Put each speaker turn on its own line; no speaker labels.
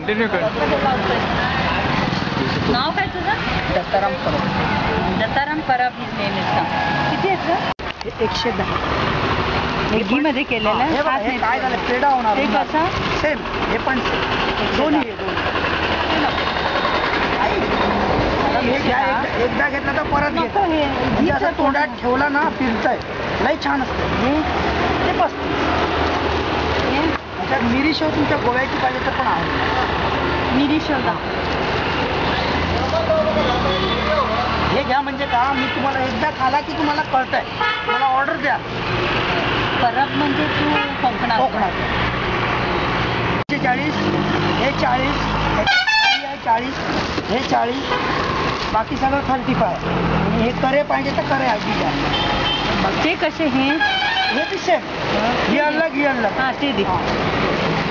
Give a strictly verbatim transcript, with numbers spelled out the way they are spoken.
Continue कर.
नाव काय तुझं?
Dattaram Parab.
Dattaram Parab his name is का. किती आहे
एकशे दहा.
हे घी मध्ये केलेलं आहे.
हे काय झालं पेढा होणार
ते कसं
सेम हे पण दोन्ही एकदा घेतलं तर परत
नको हे
घे असं तोंडात ठेवला ना फिरतंय लई छान असतं ते बस. त्याच्यात मिरी शेव तुमच्या गोव्याची पाहिजे तर पण आहे
मिरी शेवगा.
हे घ्या म्हणजे का मी तुम्हाला एकदा खाला की तुम्हाला कळतंय. मला ऑर्डर द्या.
परब म्हणजे तू कोकणात.
कोकणात चाळीस हे चाळीस हे चाळीस हे चाळीस बाकी सगळं थर्टी फाय. आणि हे करे पाहिजे तर करे आधी द्या.
ते कसे हे
हे बी सेम ही अलग ही अलग.
हां ते दे.